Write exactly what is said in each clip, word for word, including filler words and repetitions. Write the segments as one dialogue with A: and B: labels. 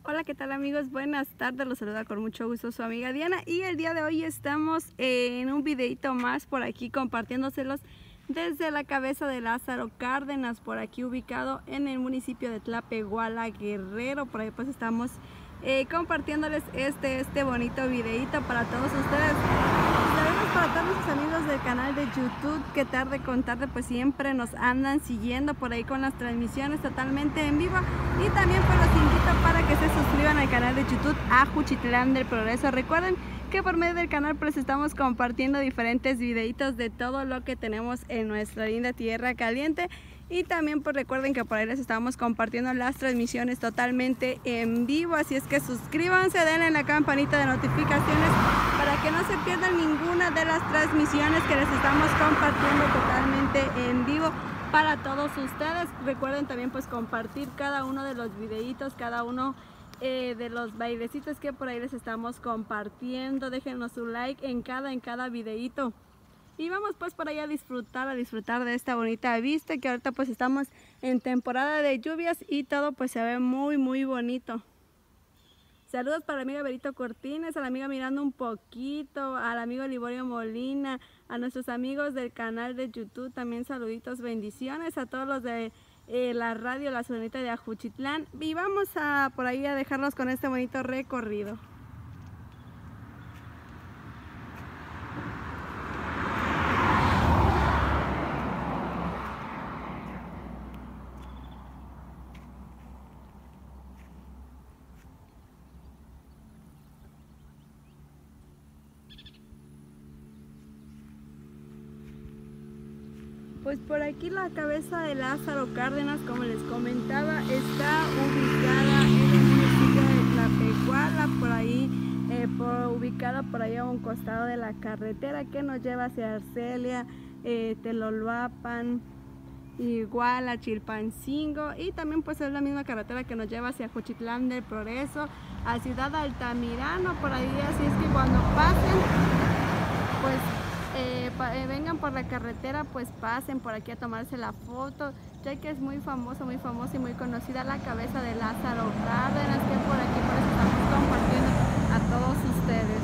A: Hola, ¿qué tal amigos? Buenas tardes, los saluda con mucho gusto su amiga Diana y el día de hoy estamos en un videito más por aquí compartiéndoselos desde la cabeza de Lázaro Cárdenas, por aquí ubicado en el municipio de Tlapehuala, Guerrero. Por ahí pues estamos eh, compartiéndoles este, este bonito videito para todos ustedes. Saludos para todos nuestros amigos del canal de YouTube que tarde con tarde pues siempre nos andan siguiendo por ahí con las transmisiones totalmente en vivo, y también pues los invito para que se suscriban al canal de YouTube Ajuchitlán del Progreso. Recuerden que por medio del canal pues estamos compartiendo diferentes videitos de todo lo que tenemos en nuestra linda tierra caliente, y también pues recuerden que por ahí les estamos compartiendo las transmisiones totalmente en vivo, así es que suscríbanse, denle la campanita de notificaciones para que no se pierdan ninguna de las transmisiones que les estamos compartiendo totalmente en vivo para todos ustedes. Recuerden también pues compartir cada uno de los videitos, cada uno eh, de los bailecitos que por ahí les estamos compartiendo. Déjenos su like en cada en cada videito. Y vamos pues por ahí a disfrutar, a disfrutar de esta bonita vista, que ahorita pues estamos en temporada de lluvias y todo pues se ve muy muy bonito. Saludos para la amiga Berito Cortines, a la amiga Mirando un Poquito, al amigo Liborio Molina, a nuestros amigos del canal de YouTube también saluditos, bendiciones a todos los de eh, la radio La Sonita de Ajuchitlán, y vamos a por ahí a dejarlos con este bonito recorrido. Pues por aquí la cabeza de Lázaro Cárdenas, como les comentaba, está ubicada en el municipio de Tlapehuala, por ahí, eh, por, ubicada por ahí a un costado de la carretera que nos lleva hacia Arcelia, eh, Teloloapan, Iguala, Chilpancingo, y también pues es la misma carretera que nos lleva hacia Ajuchitlán del Progreso, a Ciudad Altamirano, por ahí. Así es que cuando pasen, pues Eh, pa, eh, vengan por la carretera, pues pasen por aquí a tomarse la foto, ya que es muy famoso, muy famosa y muy conocida la cabeza de Lázaro Cárdenas, que por aquí por eso estamos compartiendo a todos ustedes.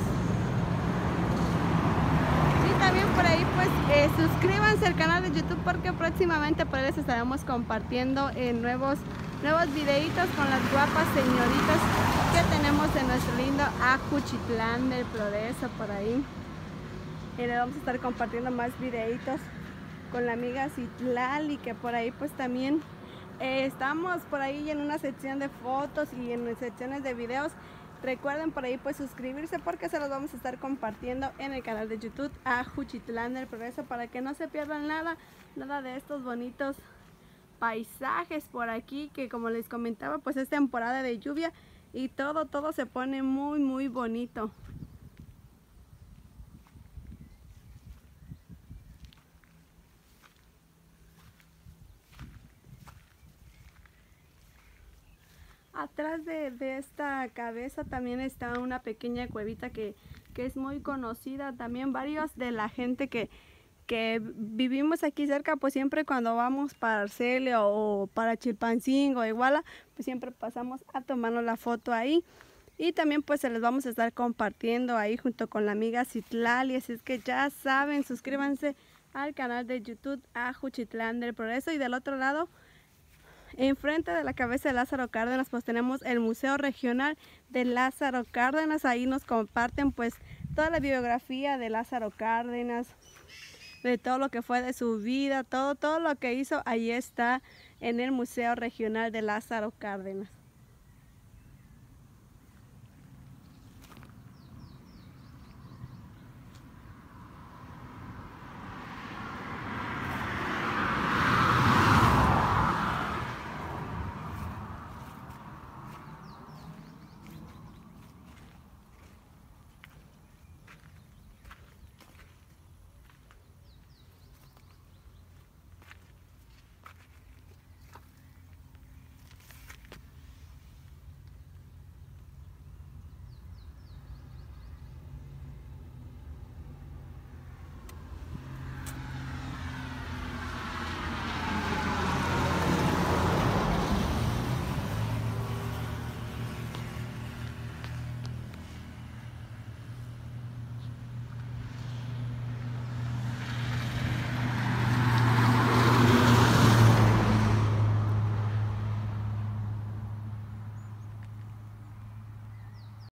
A: Y también por ahí pues eh, suscríbanse al canal de YouTube, porque próximamente por ahí les estaremos compartiendo eh, nuevos, nuevos videitos con las guapas señoritas que tenemos en nuestro lindo Ajuchitlán del Progreso por ahí. Y le vamos a estar compartiendo más videitos con la amiga Citlali, que por ahí pues también eh, estamos por ahí en una sección de fotos y en secciones de videos. Recuerden por ahí pues suscribirse, porque se los vamos a estar compartiendo en el canal de YouTube Ajuchitlán del Progreso, para que no se pierdan nada, nada de estos bonitos paisajes por aquí, que como les comentaba pues es temporada de lluvia y todo, todo se pone muy muy bonito. Atrás de, de esta cabeza también está una pequeña cuevita que, que es muy conocida. También varios de la gente que, que vivimos aquí cerca, pues siempre cuando vamos para Arcelia o para Chilpancingo o Iguala, pues siempre pasamos a tomarnos la foto ahí. Y también pues se les vamos a estar compartiendo ahí junto con la amiga Citlali. Así es que ya saben, suscríbanse al canal de YouTube Ajuchitlán del Progreso. Y del otro lado, enfrente de la cabeza de Lázaro Cárdenas, pues tenemos el Museo Regional de Lázaro Cárdenas. Ahí nos comparten pues toda la biografía de Lázaro Cárdenas, de todo lo que fue de su vida, todo, todo lo que hizo. Ahí está en el Museo Regional de Lázaro Cárdenas.